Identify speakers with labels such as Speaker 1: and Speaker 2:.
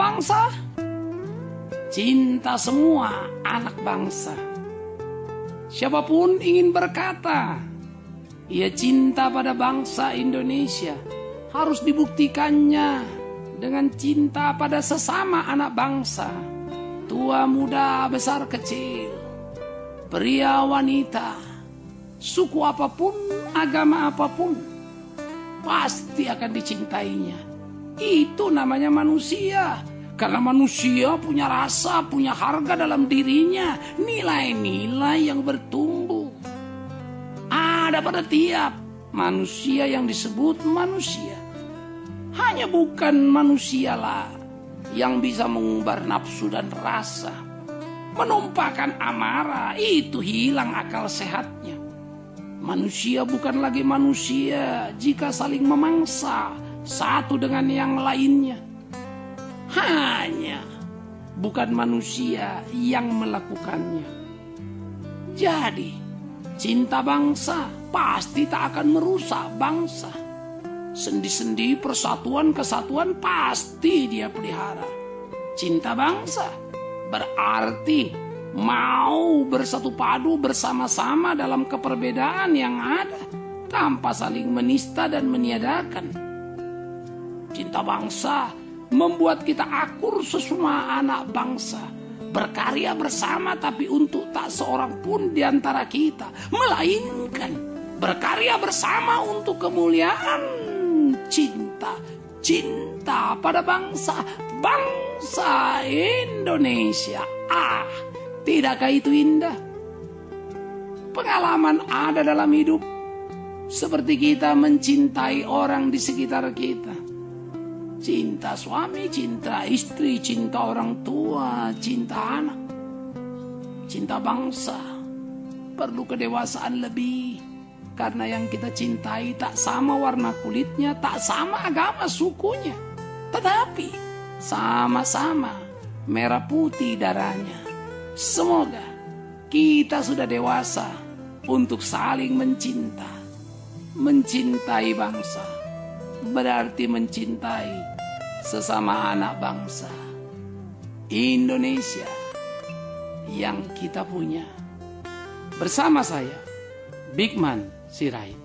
Speaker 1: bangsa, cinta semua anak bangsa. Siapapun ingin berkata ia cinta pada bangsa Indonesia, harus dibuktikannya dengan cinta pada sesama anak bangsa. Tua muda besar kecil, pria wanita, suku apapun, agama apapun, pasti akan dicintainya. Itu namanya manusia. Karena manusia punya rasa, punya harga dalam dirinya, nilai-nilai yang bertumbuh ada pada tiap manusia yang disebut manusia. Hanya bukan manusialah yang bisa mengumbar nafsu dan rasa, menumpahkan amarah, itu hilang akal sehatnya. Manusia bukan lagi manusia jika saling memangsa satu dengan yang lainnya. Hanya bukan manusia yang melakukannya. Jadi cinta bangsa pasti tak akan merusak bangsa. Sendi-sendi persatuan kesatuan pasti dia pelihara. Cinta bangsa berarti mau bersatu padu bersama-sama dalam keperbedaan yang ada tanpa saling menista dan meniadakan. Cinta bangsa membuat kita akur sesama anak bangsa, berkarya bersama tapi untuk tak seorang pun di antara kita, melainkan berkarya bersama untuk kemuliaan cinta pada bangsa Indonesia. Tidakkah itu indah? Pengalaman ada dalam hidup, seperti kita mencintai orang di sekitar kita. Cinta suami, cinta istri, cinta orang tua, cinta anak. Cinta bangsa perlu kedewasaan lebih. Karena yang kita cintai tak sama warna kulitnya, tak sama agama sukunya. Tetapi sama-sama merah putih darahnya. Semoga kita sudah dewasa untuk saling mencinta. Mencintai bangsa berarti mencintai sesama anak bangsa Indonesia yang kita punya. Bersama saya, Bigman Sirait.